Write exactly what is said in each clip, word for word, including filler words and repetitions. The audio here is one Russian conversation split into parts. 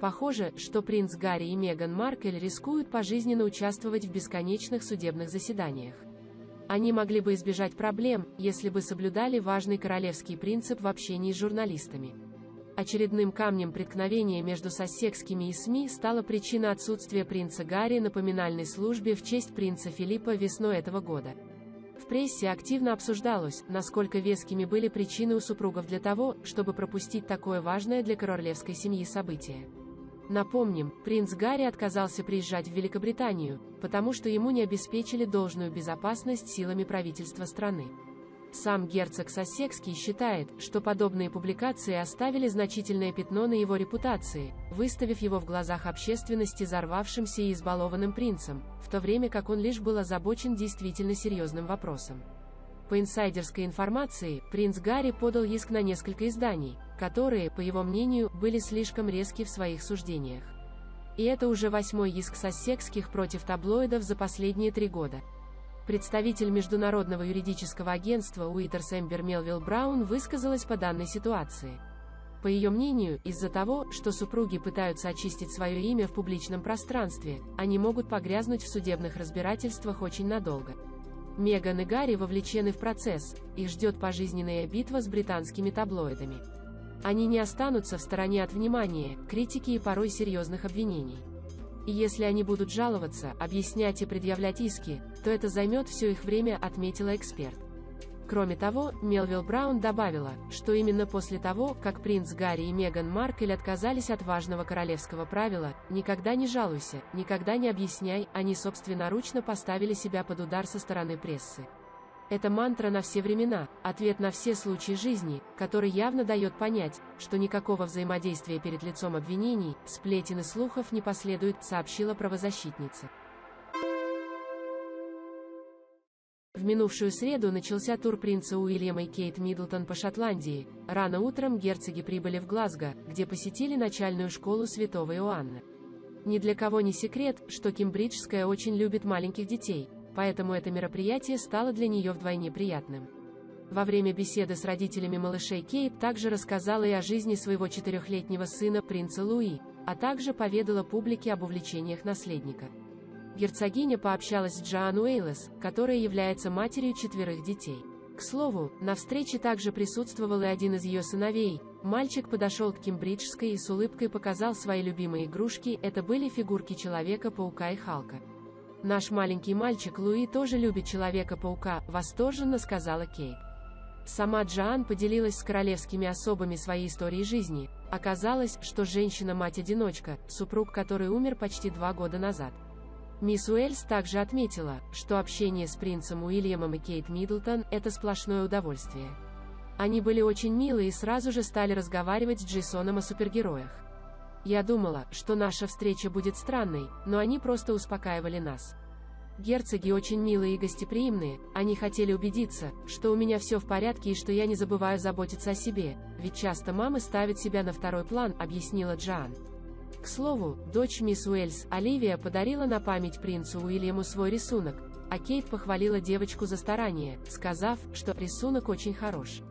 Похоже, что принц Гарри и Меган Маркель рискуют пожизненно участвовать в бесконечных судебных заседаниях. Они могли бы избежать проблем, если бы соблюдали важный королевский принцип в общении с журналистами. Очередным камнем преткновения между сассекскими и СМИ стала причина отсутствия принца Гарри на поминальной службе в честь принца Филиппа весной этого года. В прессе активно обсуждалось, насколько вескими были причины у супругов для того, чтобы пропустить такое важное для королевской семьи событие. Напомним, принц Гарри отказался приезжать в Великобританию, потому что ему не обеспечили должную безопасность силами правительства страны. Сам герцог Сассекский считает, что подобные публикации оставили значительное пятно на его репутации, выставив его в глазах общественности взорвавшимся и избалованным принцем, в то время как он лишь был озабочен действительно серьезным вопросом. По инсайдерской информации, принц Гарри подал иск на несколько изданий, которые, по его мнению, были слишком резки в своих суждениях. И это уже восьмой иск сассекских против таблоидов за последние три года. Представитель международного юридического агентства Уитерс Эмбер Мелвилл Браун высказалась по данной ситуации. По ее мнению, из-за того, что супруги пытаются очистить свое имя в публичном пространстве, они могут погрязнуть в судебных разбирательствах очень надолго. Меган и Гарри вовлечены в процесс, их ждет пожизненная битва с британскими таблоидами. Они не останутся в стороне от внимания, критики и порой серьезных обвинений. И если они будут жаловаться, объяснять и предъявлять иски, то это займет все их время, отметила эксперт. Кроме того, Мелвилл Браун добавила, что именно после того, как принц Гарри и Меган Маркель отказались от важного королевского правила «никогда не жалуйся, никогда не объясняй», они собственноручно поставили себя под удар со стороны прессы. Это мантра на все времена, ответ на все случаи жизни, который явно дает понять, что никакого взаимодействия перед лицом обвинений, сплетен и слухов не последует, сообщила правозащитница. В минувшую среду начался тур принца Уильяма и Кейт Миддлтон по Шотландии. Рано утром герцоги прибыли в Глазго, где посетили начальную школу Святого Иоанна. Ни для кого не секрет, что Кембриджская очень любит маленьких детей, поэтому это мероприятие стало для нее вдвойне приятным. Во время беседы с родителями малышей Кейт также рассказала и о жизни своего четырехлетнего сына, принца Луи, а также поведала публике об увлечениях наследника. Герцогиня пообщалась с Джоан Уэйлес, которая является матерью четверых детей. К слову, на встрече также присутствовал и один из ее сыновей. Мальчик подошел к Кембриджской и с улыбкой показал свои любимые игрушки, это были фигурки Человека-паука и Халка. «Наш маленький мальчик Луи тоже любит Человека-паука», — восторженно сказала Кейт. Сама Джоан поделилась с королевскими особами своей историей жизни. Оказалось, что женщина-мать-одиночка, супруг которой умер почти два года назад. Мисс Уэльс также отметила, что общение с принцем Уильямом и Кейт Миддлтон – это сплошное удовольствие. Они были очень милы и сразу же стали разговаривать с Джейсоном о супергероях. Я думала, что наша встреча будет странной, но они просто успокаивали нас. Герцоги очень милые и гостеприимные, они хотели убедиться, что у меня все в порядке и что я не забываю заботиться о себе, ведь часто мамы ставят себя на второй план, объяснила Джоан. К слову, дочь мисс Уэльс, Оливия, подарила на память принцу Уильяму свой рисунок, а Кейт похвалила девочку за старание, сказав, что рисунок очень хорош.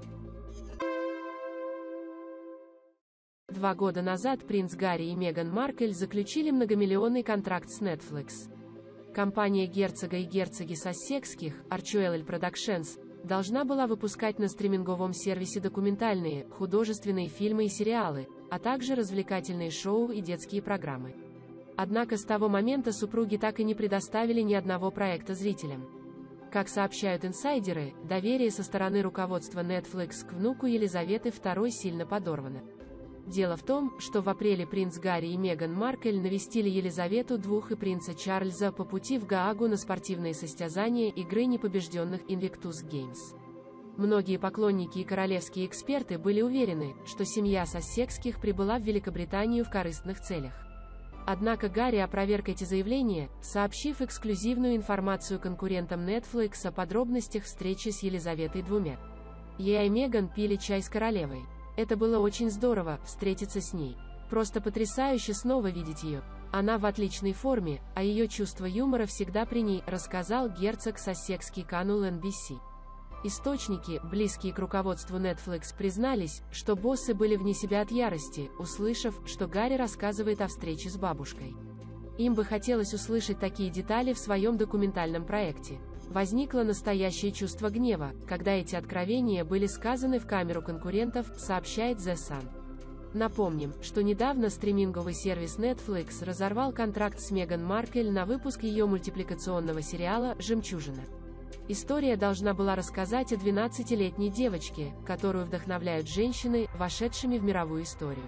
Два года назад принц Гарри и Меган Маркель заключили многомиллионный контракт с Netflix. Компания герцога и герцоги Сассекских, Archuel Productions, должна была выпускать на стриминговом сервисе документальные, художественные фильмы и сериалы, а также развлекательные шоу и детские программы. Однако с того момента супруги так и не предоставили ни одного проекта зрителям. Как сообщают инсайдеры, доверие со стороны руководства Netflix к внуку Елизаветы второй сильно подорвано. Дело в том, что в апреле принц Гарри и Меган Маркель навестили Елизавету двух и принца Чарльза по пути в Гаагу на спортивные состязания игры непобежденных Invictus Games. Многие поклонники и королевские эксперты были уверены, что семья Сассекских прибыла в Великобританию в корыстных целях. Однако Гарри опроверг эти заявления, сообщив эксклюзивную информацию конкурентам Netflix о подробностях встречи с Елизаветой двумя. Я и Меган пили чай с королевой. Это было очень здорово, встретиться с ней. Просто потрясающе снова видеть ее. Она в отличной форме, а ее чувство юмора всегда при ней, рассказал герцог Сассекский каналу эн би си. Источники, близкие к руководству Netflix, признались, что боссы были вне себя от ярости, услышав, что Гарри рассказывает о встрече с бабушкой. Им бы хотелось услышать такие детали в своем документальном проекте. Возникло настоящее чувство гнева, когда эти откровения были сказаны в камеру конкурентов, сообщает The Sun. Напомним, что недавно стриминговый сервис Netflix разорвал контракт с Меган Маркель на выпуск ее мультипликационного сериала «Жемчужина». История должна была рассказать о двенадцатилетней девочке, которую вдохновляют женщины, вошедшими в мировую историю.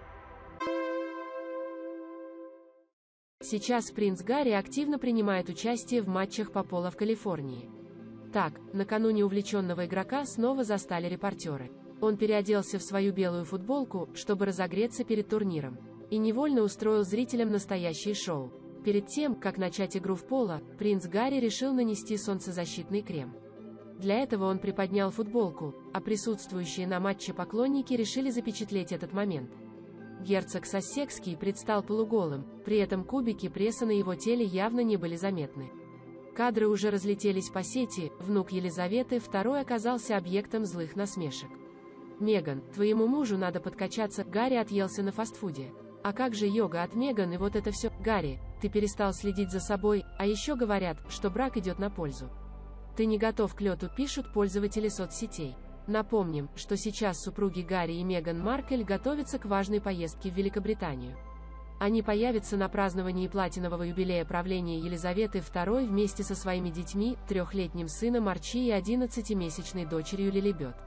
Сейчас принц Гарри активно принимает участие в матчах по поло в Калифорнии. Так, накануне увлеченного игрока снова застали репортеры. Он переоделся в свою белую футболку, чтобы разогреться перед турниром, и невольно устроил зрителям настоящее шоу. Перед тем, как начать игру в поло, принц Гарри решил нанести солнцезащитный крем. Для этого он приподнял футболку, а присутствующие на матче поклонники решили запечатлеть этот момент. Герцог Сассекский предстал полуголым, при этом кубики пресса на его теле явно не были заметны. Кадры уже разлетелись по сети, внук Елизаветы второй оказался объектом злых насмешек. «Меган, твоему мужу надо подкачаться, Гарри отъелся на фастфуде. А как же йога от Меган и вот это все, Гарри, ты перестал следить за собой, а еще говорят, что брак идет на пользу. Ты не готов к лету», пишут пользователи соцсетей. Напомним, что сейчас супруги Гарри и Меган Маркель готовятся к важной поездке в Великобританию. Они появятся на праздновании платинового юбилея правления Елизаветы второй вместе со своими детьми, трехлетним сыном Арчи и одиннадцатимесячной дочерью Лилибет.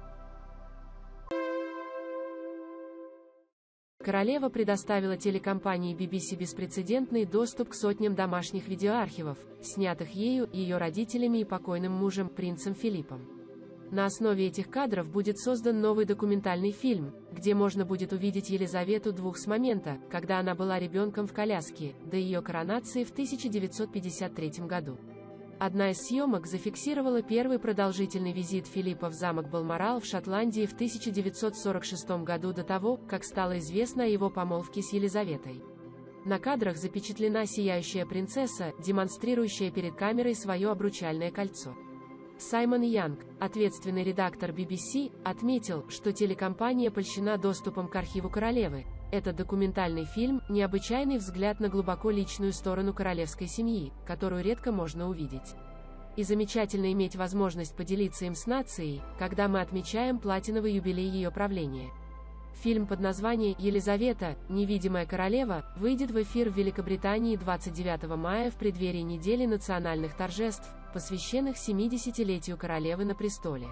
Королева предоставила телекомпании би би си беспрецедентный доступ к сотням домашних видеоархивов, снятых ею, ее родителями и покойным мужем, принцем Филиппом. На основе этих кадров будет создан новый документальный фильм, где можно будет увидеть Елизавету двух с момента, когда она была ребенком в коляске, до ее коронации в тысяча девятьсот пятьдесят третьем году. Одна из съемок зафиксировала первый продолжительный визит Филиппа в замок Балморал в Шотландии в тысяча девятьсот сорок шестом году, до того, как стало известно о его помолвке с Елизаветой. На кадрах запечатлена сияющая принцесса, демонстрирующая перед камерой свое обручальное кольцо. Саймон Янг, ответственный редактор би би си, отметил, что телекомпания польщена доступом к архиву королевы. Этот документальный фильм – необычайный взгляд на глубоко личную сторону королевской семьи, которую редко можно увидеть. И замечательно иметь возможность поделиться им с нацией, когда мы отмечаем платиновый юбилей ее правления. Фильм под названием «Елизавета. Невидимая королева» выйдет в эфир в Великобритании двадцать девятого мая в преддверии недели национальных торжеств, посвященных семидесятилетию королевы на престоле.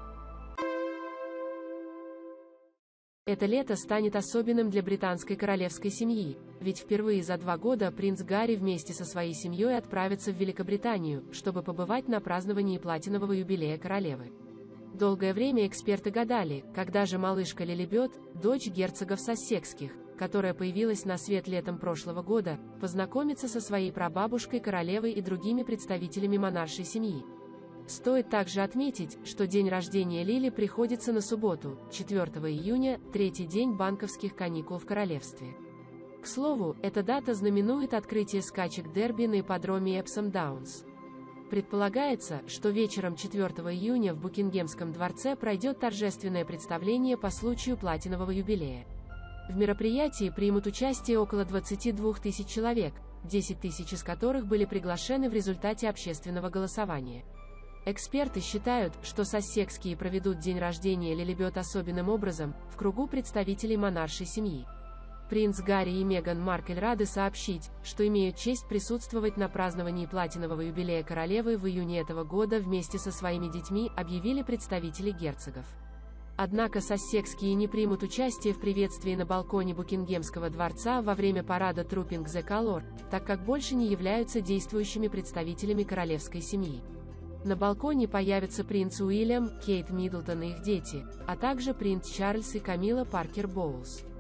Это лето станет особенным для британской королевской семьи, ведь впервые за два года принц Гарри вместе со своей семьей отправится в Великобританию, чтобы побывать на праздновании платинового юбилея королевы. Долгое время эксперты гадали, когда же малышка Лилибет, дочь герцогов Сассекских, которая появилась на свет летом прошлого года, познакомится со своей прабабушкой королевой и другими представителями монаршей семьи. Стоит также отметить, что день рождения Лили приходится на субботу, четвёртого июня, третий день банковских каникул в королевстве. К слову, эта дата знаменует открытие скачек дерби на ипподроме Эпсом Даунс. Предполагается, что вечером четвёртого июня в Букингемском дворце пройдет торжественное представление по случаю платинового юбилея. В мероприятии примут участие около двадцати двух тысяч человек, десять тысяч из которых были приглашены в результате общественного голосования. Эксперты считают, что Сассекские проведут день рождения Лилибет особенным образом, в кругу представителей монаршей семьи. Принц Гарри и Меган Маркель рады сообщить, что имеют честь присутствовать на праздновании платинового юбилея королевы в июне этого года вместе со своими детьми, объявили представители герцогов. Однако Сассекские не примут участие в приветствии на балконе Букингемского дворца во время парада Trooping the Colour, так как больше не являются действующими представителями королевской семьи. На балконе появятся принц Уильям, Кейт Миддлтон и их дети, а также принц Чарльз и Камила Паркер Боулс.